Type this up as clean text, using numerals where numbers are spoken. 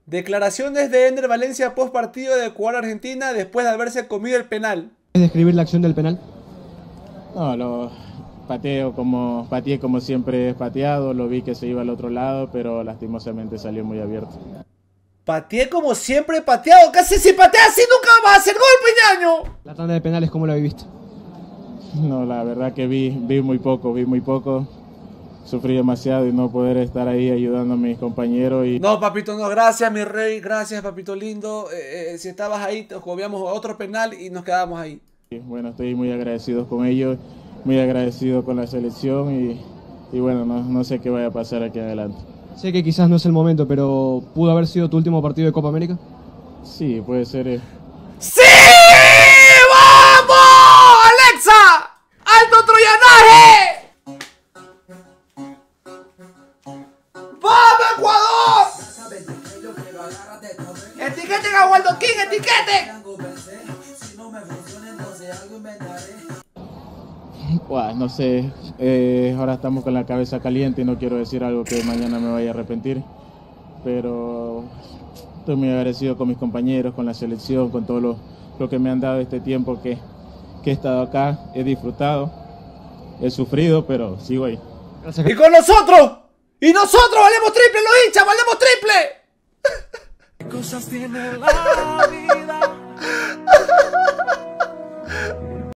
Declaraciones de Ender Valencia post partido de Ecuador-Argentina después de haberse comido el penal. ¿Puedes describir la acción del penal? No, lo pateé como siempre he pateado, lo vi que se iba al otro lado, pero lastimosamente salió muy abierto. Pateé como siempre he pateado. Casi si pateas así nunca vas a hacer gol, Peñaño. La tanda de penales, ¿cómo la viviste? No, la verdad que vi muy poco. Sufrí demasiado y no poder estar ahí ayudando a mis compañeros. No, papito, no, gracias, mi rey, gracias, papito lindo. Si estabas ahí, te jugábamos otro penal y nos quedamos ahí. Bueno, estoy muy agradecido con ellos, muy agradecido con la selección y bueno, no sé qué vaya a pasar aquí adelante. Sé que quizás no es el momento, pero ¿pudo haber sido tu último partido de Copa América? Sí, puede ser. ¡Sí! ¡Vamos! ¡Alexa! ¡Alto troyanaje! ¡Vamos, Ecuador! ¡Etiqueten a Waldo King! ¡Etiqueten! No sé, ahora estamos con la cabeza caliente y no quiero decir algo que mañana me vaya a arrepentir, pero estoy muy agradecido con mis compañeros, con la selección, con todo lo que me han dado este tiempo que he estado acá, he disfrutado, he sufrido, pero sigo ahí. Gracias. ¡Y con nosotros! ¡Y nosotros valemos triple, los hinchas! ¡Valemos triple! ¿Qué cosas tiene la vida?